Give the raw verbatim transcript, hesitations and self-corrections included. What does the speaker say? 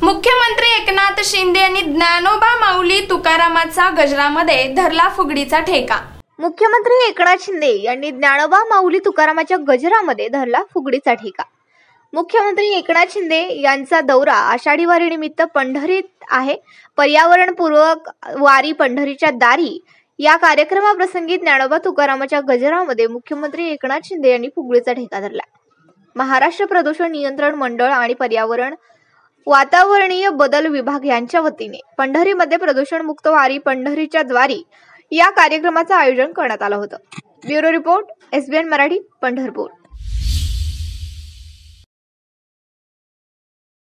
मुख्यमंत्री एकनाथ शिंदे यांनी ज्ञानोबा माऊली तुकारामाचा गजरामध्ये धरला फुगडीचा ठेका। मुख्यमंत्री एकनाथ शिंदे यांनी ज्ञानोबा माऊली तुकारामाच्या गजरामध्ये धरला फुगडीचा ठेका। मुख्यमंत्री एकनाथ शिंदे यांचा दौरा आषाढी वारीनिमित्त पंढरीत आहे। पर्यावरणपूर्वक वारी पंढरीच्या दारी या कार्यक्रमाप्रसंगी ज्ञानोबा तुकारामाच्या गजरामध्ये मुख्यमंत्री एकनाथ शिंदे यांनी फुगडीचा ठेका धरला। महाराष्ट्र प्रदूषण नियंत्रण मंडळ आणि पर्यावरण वातावरणीय बदल विभाग यांच्या वतीने पंढरीमध्ये प्रदूषण मुक्त वारी पंढरीच्या द्वारी या कार्यक्रमाचं आयोजन करण्यात आलं होतं। Bureau report, S B N Marathi, Pandharpur.